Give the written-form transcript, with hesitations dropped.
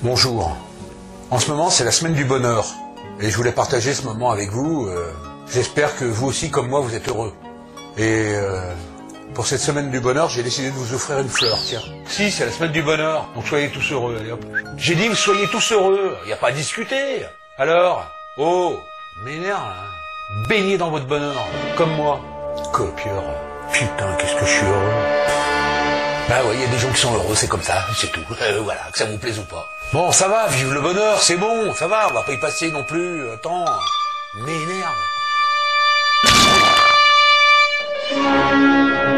Bonjour. En ce moment, c'est la semaine du bonheur. Et je voulais partager ce moment avec vous. J'espère que vous aussi, comme moi, vous êtes heureux. Et pour cette semaine du bonheur, j'ai décidé de vous offrir une fleur, tiens. Si, c'est la semaine du bonheur, donc soyez tous heureux. Allez, hop. J'ai dit, soyez tous heureux. Il n'y a pas à discuter. Alors, oh, m'énerve, là. Baignez dans votre bonheur, comme moi. Copieur. Putain, qu'est-ce que je suis heureux. Bah ouais, il y a des gens qui sont heureux, c'est comme ça, c'est tout. Voilà, que ça vous plaise ou pas. Bon, ça va, vive le bonheur, c'est bon, ça va, on va pas y passer non plus. Attends, m'énerve.